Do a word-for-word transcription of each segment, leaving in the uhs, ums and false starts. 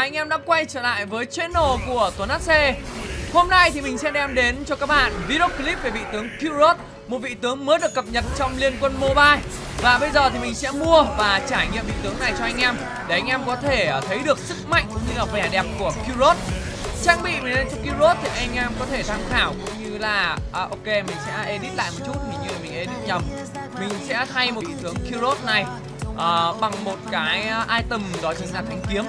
anh em đã quay trở lại với channel của Tuấn hát xê. Hôm nay thì mình sẽ đem đến cho các bạn video clip về vị tướng Kyurot, một vị tướng mới được cập nhật trong Liên Quân Mobile. Và bây giờ thì mình sẽ mua và trải nghiệm vị tướng này cho anh em, để anh em có thể thấy được sức mạnh cũng như là vẻ đẹp của Kyurot. Trang bị mình lên cho Kyurot thì anh em có thể tham khảo, cũng như là à, ok, mình sẽ edit lại một chút, hình như là mình edit nhầm. Mình sẽ thay một vị tướng Kyurot này à, bằng một cái item, đó chính là thanh kiếm.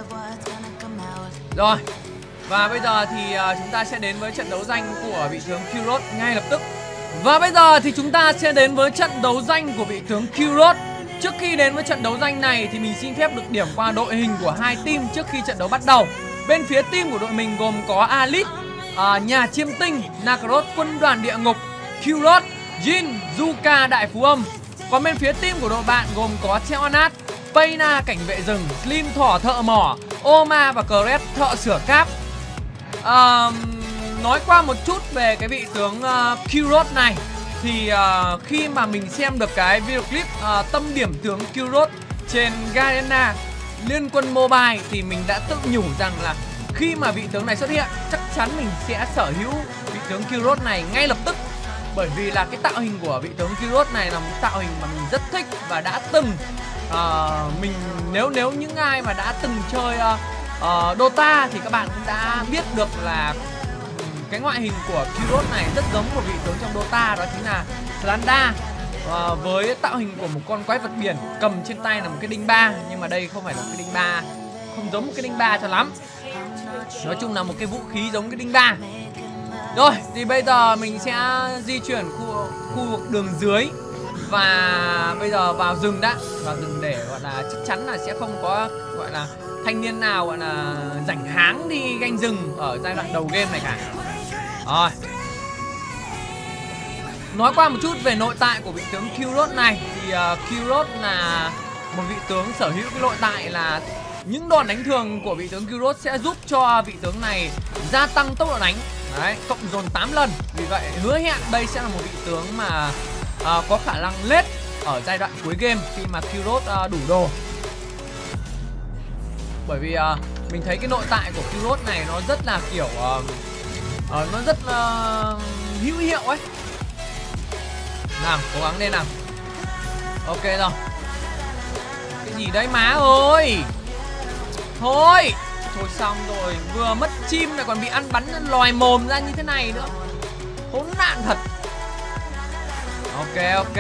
Rồi, và bây giờ thì uh, chúng ta sẽ đến với trận đấu danh của vị tướng Kyurot ngay lập tức. Và bây giờ thì chúng ta sẽ đến với trận đấu danh của vị tướng Kyurot. Trước khi đến với trận đấu danh này thì mình xin phép được điểm qua đội hình của hai team trước khi trận đấu bắt đầu. Bên phía team của đội mình gồm có Alice, uh, nhà chiêm tinh, Nakaroth, quân đoàn địa ngục, Kyurot, Jin, Zuka, đại phú âm. Còn bên phía team của đội bạn gồm có Theonat, Payna, cảnh vệ rừng, Slim, thỏ thợ mỏ, Oma và Kret, thợ sửa cáp. uh, Nói qua một chút về cái vị tướng uh, Kyurot này thì uh, khi mà mình xem được cái video clip uh, tâm điểm tướng Kyurot trên Garena Liên Quân Mobile thì mình đã tự nhủ rằng là khi mà vị tướng này xuất hiện chắc chắn mình sẽ sở hữu vị tướng Kyurot này ngay lập tức. Bởi vì là cái tạo hình của vị tướng Kyurot này là một tạo hình mà mình rất thích và đã từng uh, mình nếu nếu những ai mà đã từng chơi uh, uh, Dota thì các bạn cũng đã biết được là um, cái ngoại hình của Kyurot này rất giống một vị tướng trong Dota, đó chính là Slanda, uh, với tạo hình của một con quái vật biển, cầm trên tay là một cái đinh ba, nhưng mà đây không phải là một cái đinh ba, không giống một cái đinh ba cho lắm. Nói chung là một cái vũ khí giống cái đinh ba. Rồi, thì bây giờ mình sẽ di chuyển khu, khu vực đường dưới. Và bây giờ vào rừng đã. Vào rừng để gọi là chắc chắn là sẽ không có gọi là thanh niên nào gọi là rảnh háng đi ganh rừng ở giai đoạn đầu game này cả. Rồi, nói qua một chút về nội tại của vị tướng Kyurot này thì uh, Kyurot là một vị tướng sở hữu cái nội tại là những đòn đánh thường của vị tướng Kyurot sẽ giúp cho vị tướng này gia tăng tốc độ đánh. Đấy, cộng dồn tám lần. Vì vậy hứa hẹn đây sẽ là một vị tướng mà uh, có khả năng lết ở giai đoạn cuối game khi mà Kyurot uh, đủ đồ. Bởi vì uh, mình thấy cái nội tại của Kyurot này nó rất là kiểu uh, uh, nó rất uh, hữu hiệu ấy. Nào, cố gắng lên nào. Ok rồi. Cái gì đấy má ơi. Thôi, thôi xong rồi, vừa mất chim lại còn bị ăn bắn lòi mồm ra như thế này nữa. Khốn nạn thật. Ok, ok.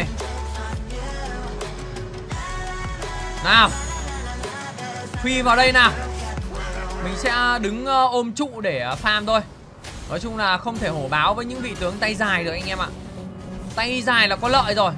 Nào, phi vào đây nào. Mình sẽ đứng uh, ôm trụ để uh, farm thôi. Nói chung là không thể hổ báo với những vị tướng tay dài được anh em ạ. Tay dài là có lợi rồi.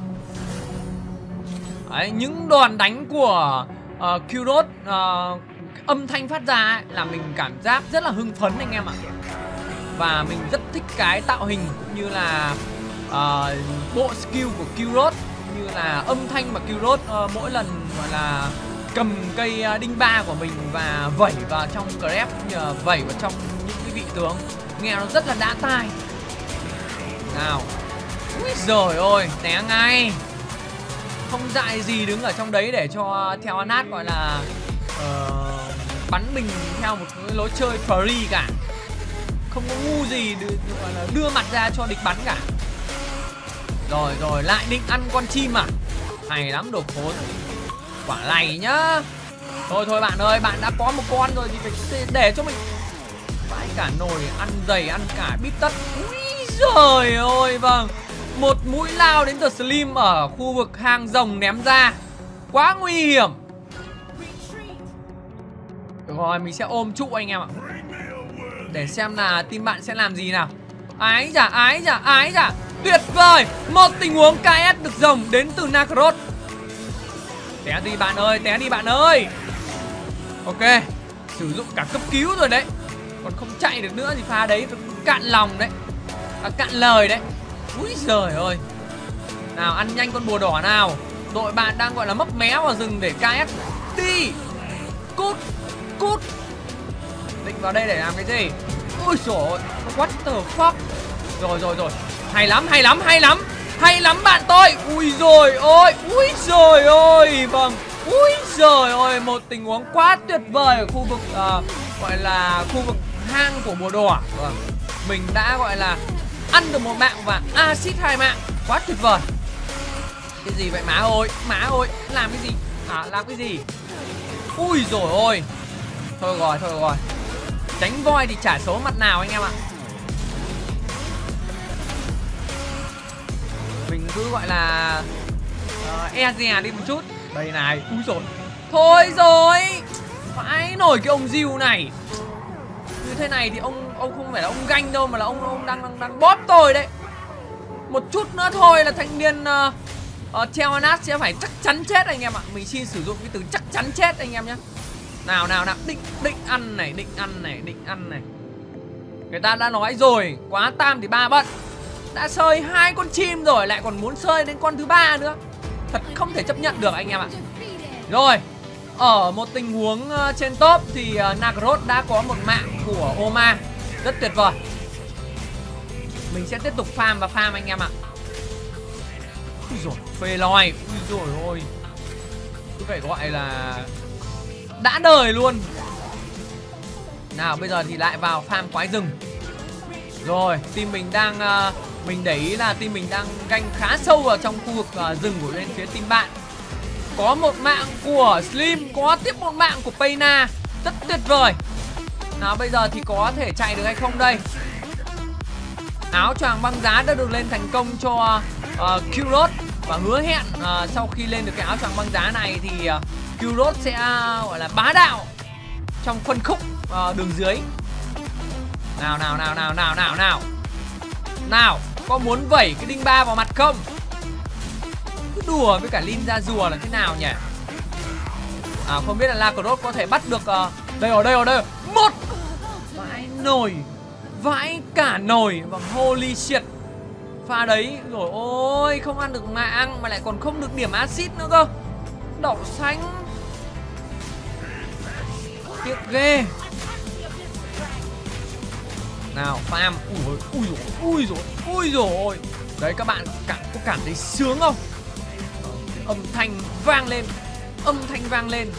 Đấy, những đòn đánh của uh, Kyurot, uh, âm thanh phát ra ấy, là mình cảm giác rất là hưng phấn anh em ạ. Và mình rất thích cái tạo hình cũng như là uh, bộ skill của Kyurot, cũng như là âm thanh mà Kyurot uh, mỗi lần gọi là cầm cây uh, đinh ba của mình và vẩy vào trong Grab, cũng như là vẩy vào trong những cái vị tướng, nghe nó rất là đã tai. Nào, úi giời ơi, té ngay. Không dại gì đứng ở trong đấy để cho Theonat gọi là uh, bắn mình theo một cái lối chơi free cả. Không có ngu gì đưa, gọi là đưa mặt ra cho địch bắn cả. Rồi rồi, lại định ăn con chim à? Hay lắm đồ khốn. Quả này nhá. Thôi thôi bạn ơi, bạn đã có một con rồi thì phải để cho mình. Vãi cả nồi, ăn dày, ăn cả bít tất. Úi giời ơi, vâng. Một mũi lao đến từ Slim ở khu vực hang rồng ném ra. Quá nguy hiểm. Được rồi, mình sẽ ôm trụ anh em ạ. Để xem là team bạn sẽ làm gì nào. Ái da, ái da, ái da. Tuyệt vời. Một tình huống ca ét được rồng đến từ Nakaroth. Té đi bạn ơi, té đi bạn ơi. Ok, sử dụng cả cấp cứu rồi đấy. Còn không chạy được nữa thì pha đấy cạn lòng đấy, à, cạn lời đấy. Úi giời ơi. Nào, ăn nhanh con bùa đỏ nào. Đội bạn đang gọi là mấp mé vào rừng để ca ét. Đi. Cút. Cút. Định vào đây để làm cái gì? Ôi trời ơi, what the fuck. Rồi rồi rồi. Hay lắm, hay lắm, hay lắm. Hay lắm bạn tôi. Ui rồi ôi. Ui rồi ôi. Vâng. Ui giời ơi, một tình huống quá tuyệt vời ở khu vực uh, gọi là khu vực hang của bùa đỏ. Vâng. Mình đã gọi là ăn được một mạng và axit hai mạng. Quá tuyệt vời. Cái gì vậy má ơi? Má ơi, làm cái gì? À, làm cái gì? Ui giời ơi. Thôi rồi, thôi rồi. Tránh voi thì chả xấu mặt nào anh em ạ. Mình cứ gọi là uh, e dè đi một chút. Đây này, úi rồi. Thôi rồi. Phải nổi cái ông Diêu này. Như thế này thì ông ông không phải là ông ganh đâu, mà là ông ông đang đang, đang bóp tôi đấy. Một chút nữa thôi là thanh niên uh, uh, Theonas sẽ phải chắc chắn chết anh em ạ. Mình xin sử dụng cái từ chắc chắn chết anh em nhé. Nào nào nào, định định ăn này, định ăn này, định ăn này. Người ta đã nói rồi, quá tam thì ba bận. Đã sơi hai con chim rồi lại còn muốn sơi đến con thứ ba nữa. Thật không thể chấp nhận được anh em ạ. Rồi, ở một tình huống uh, trên top thì uh, Nagaroth đã có một mạng của Oma. Rất tuyệt vời. Mình sẽ tiếp tục farm và farm anh em ạ. Ui dồi, phê lòi. Ui dồi ôi. Cứ phải gọi là đã đời luôn. Nào bây giờ thì lại vào farm quái rừng. Rồi, team mình đang uh, mình để ý là team mình đang ganh khá sâu vào trong khu vực uh, rừng của bên phía team bạn. Có một mạng của Slim, có tiếp một mạng của Payna. Rất tuyệt vời. Nào bây giờ thì có thể chạy được hay không đây? Áo choàng băng giá đã được lên thành công cho uh, Kyurot. Và hứa hẹn uh, sau khi lên được cái áo choàng băng giá này thì uh, Kyurot sẽ uh, gọi là bá đạo trong phân khúc uh, đường dưới. Nào nào nào nào nào nào nào. Nào, có muốn vẩy cái đinh ba vào mặt không? Cứ đùa với cả Lin ra rùa là thế nào nhỉ? À, không biết là Nagaroth có thể bắt được uh, đây rồi, đây rồi, đây rồi. Một vãi nồi, vãi cả nồi. Vâng, holy shit. Pha đấy rồi, ôi không ăn được mạng mà lại còn không được điểm axit nữa cơ. Đậu xanh. Tiếc ghê. Nào farm. Ui ui rồi, ui rồi, ui rồi. Đấy các bạn cảm, có cảm thấy sướng không? Âm thanh vang lên. Âm thanh vang lên.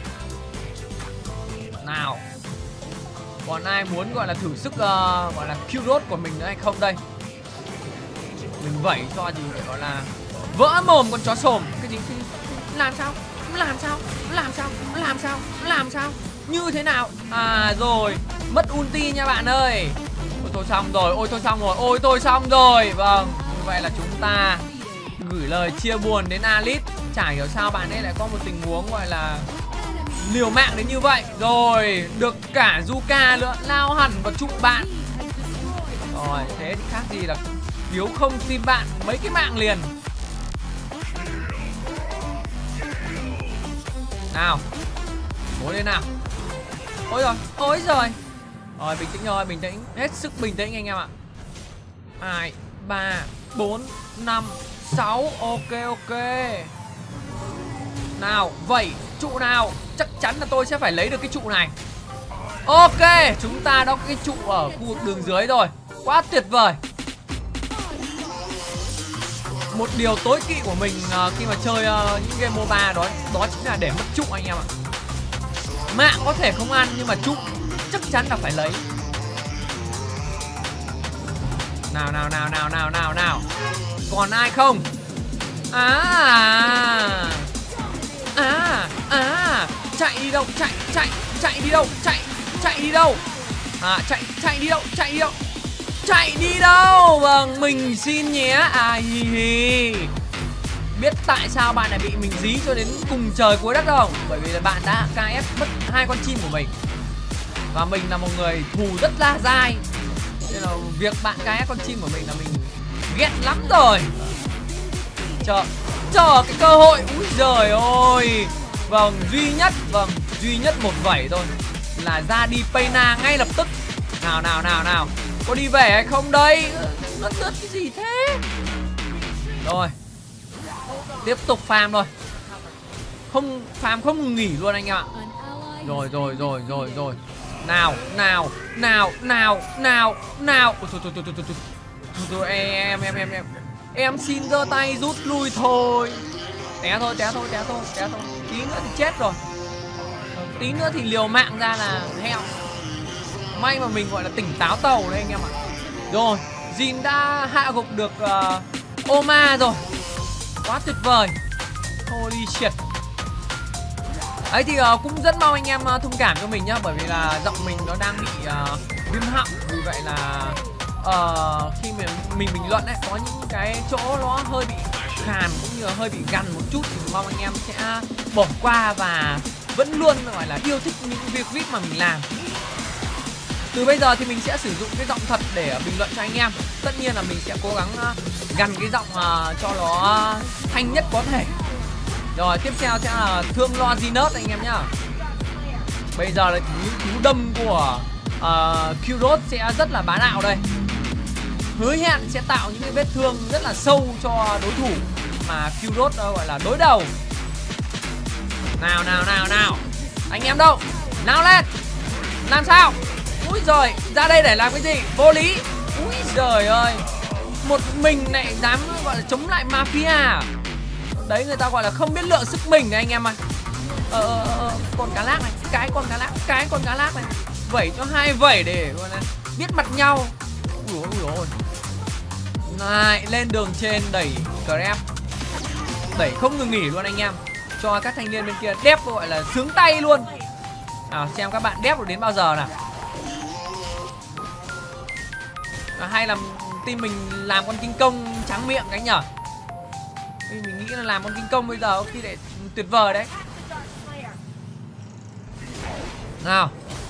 Nào, còn ai muốn gọi là thử sức uh, gọi là Kyurot của mình nữa hay không đây? Mình vẩy cho gì phải gọi là vỡ mồm con chó sồm. Cái gì? Làm sao? Làm sao? Làm sao? Làm sao? Làm sao? Như thế nào? À rồi, mất ulti nha bạn ơi. Ôi thôi xong rồi, ôi thôi xong rồi, ôi thôi xong rồi. Vâng, như vậy là chúng ta gửi lời chia buồn đến Alice. Chả hiểu sao bạn ấy lại có một tình huống gọi là liều mạng đến như vậy. Rồi, được cả Zuka nữa, lao hẳn vào trụ bạn. Rồi, thế thì khác gì là thiếu không team bạn mấy cái mạng liền. Nào, cố lên nào. Ôi rồi, ôi rồi. Rồi, bình tĩnh rồi, bình tĩnh. Hết sức bình tĩnh anh em ạ. Hai, ba, bốn, năm, sáu. Ok, ok. Nào, vậy trụ nào. Chắc chắn là tôi sẽ phải lấy được cái trụ này. Ok, chúng ta đã có cái trụ ở khu vực đường dưới rồi. Quá tuyệt vời. Một điều tối kỵ của mình uh, khi mà chơi uh, những game MOBA đó đó chính là để mất trụ anh em ạ. Mạng có thể không ăn nhưng mà trụ chắc chắn là phải lấy. Nào nào nào nào nào nào nào. Còn ai không? À à à, chạy đi đâu? Chạy chạy chạy đi đâu? Chạy chạy đi đâu? À chạy chạy đi đâu? Chạy đi đâu? Chạy đi đâu? Vâng, mình xin nhé. À hi hi. Biết tại sao bạn lại bị mình dí cho đến cùng trời cuối đất không? Bởi vì là bạn đã ca ép mất hai con chim của mình. Và mình là một người thù rất là dai. Nên là việc bạn ca ép con chim của mình là mình ghét lắm rồi. Chờ Chờ cái cơ hội. Úi giời ơi. Vâng, duy nhất Vâng, duy nhất một vẩy thôi là ra đi Payna ngay lập tức. Nào nào nào nào. Có đi về hay không đây? Nó tớt cái gì thế? Rồi, tiếp tục farm thôi. Không farm không ngừng nghỉ luôn anh em ạ. Rồi rồi rồi rồi rồi. Nào nào nào nào nào nào. Ôi, thôi, thôi, thôi, thôi, thôi, thôi. Thôi, em em em em em em xin giơ tay rút lui thôi. Té thôi, té thôi, té thôi, té thôi. Tí nữa thì chết rồi. Tí nữa thì liều mạng ra là heo. May mà mình gọi là tỉnh táo tàu đấy anh em ạ. Rồi, Jin đã hạ gục được uh, Oma rồi. Quá tuyệt vời. Holy shit. Ấy thì uh, cũng rất mong anh em uh, thông cảm cho mình nhá. Bởi vì là giọng mình nó đang bị uh, viêm họng. Vì vậy là uh, khi mình, mình bình luận ấy, có những cái chỗ nó hơi bị khàn cũng như là hơi bị gằn một chút. Thì mong anh em sẽ bỏ qua và vẫn luôn gọi là yêu thích những việc clip mà mình làm. Từ bây giờ thì mình sẽ sử dụng cái giọng thật để bình luận cho anh em. Tất nhiên là mình sẽ cố gắng uh, gằn cái giọng uh, cho nó thanh nhất có thể. Rồi tiếp theo sẽ là thương lo Zinus anh em nhá. Bây giờ là những cú đâm của uh, Kyros sẽ rất là bá đạo đây. Hứa hẹn sẽ tạo những cái vết thương rất là sâu cho đối thủ mà Kyros uh, gọi là đối đầu. Nào nào nào nào. Anh em đâu? Nào lên. Làm sao? Úi giời, ra đây để làm cái gì? Vô lý. Úi giời ơi. Một mình lại dám gọi là chống lại mafia. Đấy người ta gọi là không biết lượng sức mình này anh em ơi. Ờ, ờ, ờ, con cá lác này, cái con cá lác, cái con cá lác này. Vẩy cho hai vẩy để gọi là biết mặt nhau. Ui ôi, ui ôi. Này, lên đường trên đẩy Grab. Đẩy không ngừng nghỉ luôn anh em. Cho các thanh niên bên kia đép gọi là sướng tay luôn. Nào xem các bạn đép được đến bao giờ nào. À, hay là team mình làm con kinh công trắng miệng cái nhở. Mình nghĩ là làm con kinh công bây giờ có khi để tuyệt vời đấy. Nào.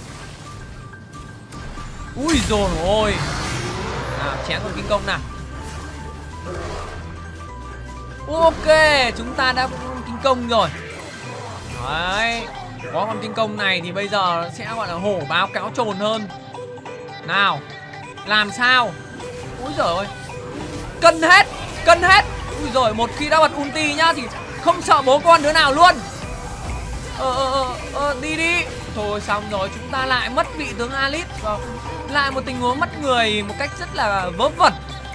Ui dồi ôi. Nào chén con kinh công nào. Ok, chúng ta đã có con kinh công rồi. Đấy. Có con kinh công này thì bây giờ sẽ gọi là hổ báo cáo trồn hơn. Nào. Làm sao? Úi giời ơi. Cân hết, cân hết. Úi giời, một khi đã bật ulti nhá thì không sợ bố con đứa nào luôn. Ờ ờ ờ, ờ đi đi. Thôi xong rồi, chúng ta lại mất vị tướng Alice. Và lại một tình huống mất người một cách rất là vớ vẩn.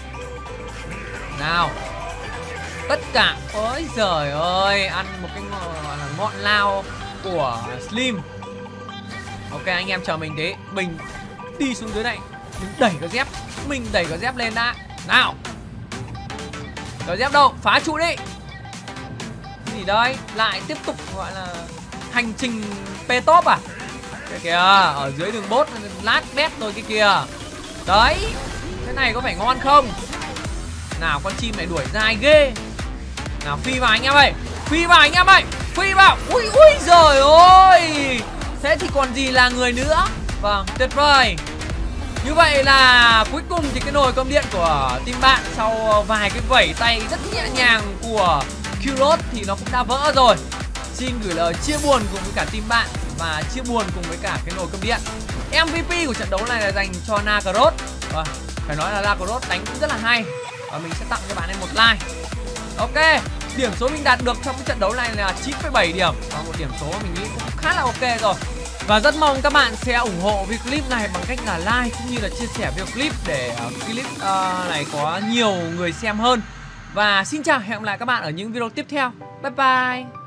Nào. Tất cả, ôi giời ơi, ăn một cái gọi là ngọn lao của Slim. Ok anh em chờ mình thế. Mình đi xuống dưới này. Mình đẩy cái dép. Mình đẩy cái dép lên đã. Nào. Cái dép đâu? Phá trụ đi. Cái gì đây? Lại tiếp tục gọi là hành trình P-top à? Cái kìa, ở dưới đường bốt lát bét rồi cái kìa. Đấy. Thế này có phải ngon không? Nào con chim lại đuổi dài ghê. Nào phi vào anh em ơi. Phi vào anh em ơi. Phi vào. Ui ui giời ơi. Thế thì còn gì là người nữa. Vâng, tuyệt vời. Như vậy là cuối cùng thì cái nồi cơm điện của team bạn sau vài cái vẩy tay rất nhẹ nhàng của Kyros thì nó cũng đã vỡ rồi. Xin gửi lời chia buồn cùng với cả team bạn và chia buồn cùng với cả cái nồi cơm điện. em vê pê của trận đấu này là dành cho Nagaroth. Và phải nói là Nagaroth đánh cũng rất là hay. Và mình sẽ tặng cho bạn ấy một like. Ok, điểm số mình đạt được trong cái trận đấu này là chín phẩy bảy điểm. Và một điểm số mình nghĩ cũng khá là ok rồi. Và rất mong các bạn sẽ ủng hộ video clip này bằng cách là like cũng như là chia sẻ video clip để uh, clip uh, này có nhiều người xem hơn. Và xin chào, hẹn gặp lại các bạn ở những video tiếp theo. Bye bye.